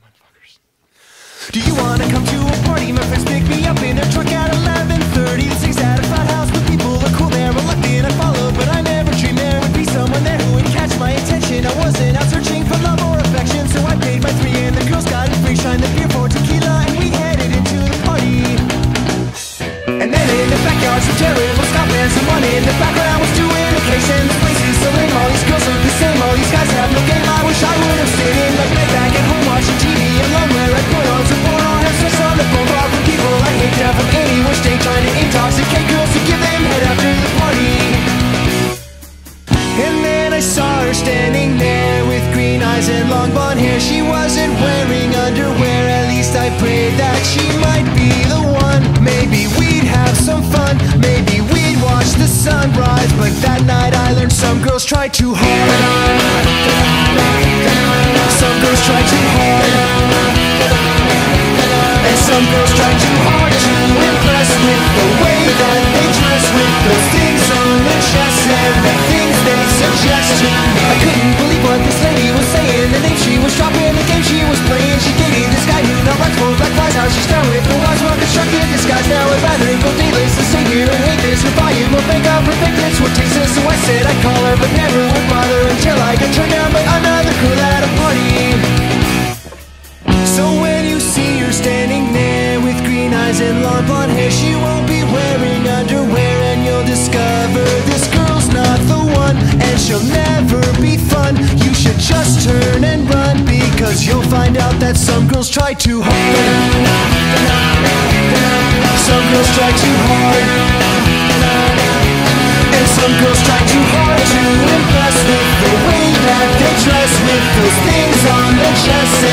Do you wanna come to a party? My friends pick me up in their truck at 11:30. The six at a frat house, but people are cool there. Reluctant, I follow, but I never dreamed there would be someone there who would catch my attention. I wasn't out searching for love or affection, so I paid my $3 and the girls got it free. Shined the beer for tequila and we headed into the party. And then in the backyard, some terrible Scott and someone in the background was doing a case. And the place is so lame, all these girls look the same, all these guys have no game. I wish I would have stayed in my bed back at home watching TV alone, where I'd put on some porn or have sex on the phone. Far from people I hate down from anywhere, stay trying to intoxicate girls to give them head after the party. And then I saw her standing there with green eyes and long blonde hair. She wasn't wearing underwear, at least I prayed that she might be the one. Maybe we'd have some fun, maybe we'd watch the sunrise. But that night I learned some girls try too hard. Some girls try too hard, and some girls try too hard to impress with the way that they dress, with those things on their chests and the things they suggest to me. I couldn't believe what this lady was saying, the name she was dropping, the game she was playing. She dated this guy who now writes more black flies. How she's down with the wise, well constructed disguise. Now I'd rather go dayless than stay here and hate this. Her volume will make up perfect, it's what takes us. So I said I'd call her, but never would bother until I got turned down by another girl at a party. So when you see her standing there with green eyes and long blonde hair, she won't be wearing underwear, and you'll discover this girl's not the one, and she'll never be fun. You should just turn and run, because you'll find out that some girls try too hard. Some girls try too hard, and some girls try too hard to impress with the way that they dress, with those things on their chests